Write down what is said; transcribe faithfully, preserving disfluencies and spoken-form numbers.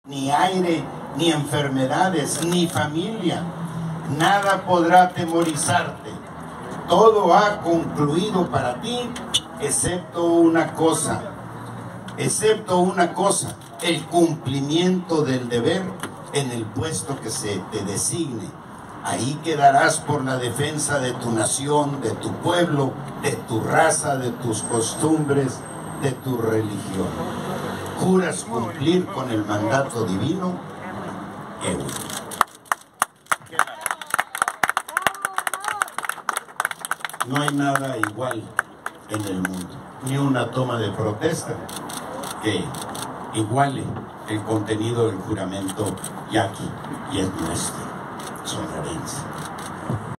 ni aire, ni enfermedades, ni familia. Nada podrá atemorizarte. Todo ha concluido para ti, excepto una cosa, excepto una cosa, el cumplimiento del deber en el puesto que se te designe. Ahí quedarás por la defensa de tu nación, de tu pueblo, de tu raza, de tus costumbres, de tu religión. ¿Juras cumplir con el mandato divino? Eu. No hay nada igual en el mundo, ni una toma de protesta que iguale el contenido del juramento yaqui, y es nuestro, sonorense.